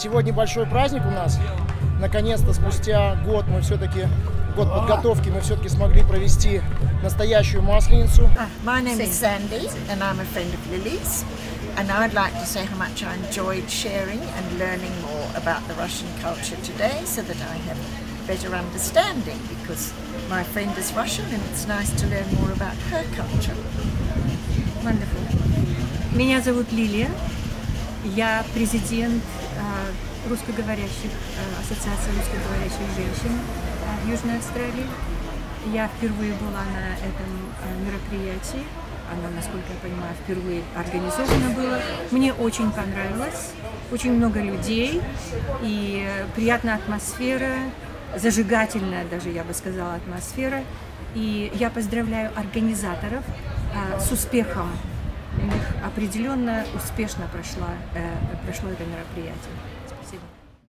Сегодня большой праздник у нас. Наконец-то, спустя год подготовки, мы все-таки смогли провести настоящую Масленицу. My name is Sandy and I'm a friend of Lily's, and I'd like to say how much I enjoyed sharing and learning more about the Russian culture today so that I have a better understanding, because my friend is Russian and it's nice to learn more about her culture. Wonderful. Меня зовут Лилия, я президент русскоговорящих, ассоциации русскоговорящих женщин в Южной Австралии. Я впервые была на этом мероприятии, оно, насколько я понимаю, впервые организовано было. Мне очень понравилось, очень много людей и приятная атмосфера, зажигательная даже, я бы сказала, атмосфера. И я поздравляю организаторов с успехом. У них определенно успешно прошло это мероприятие.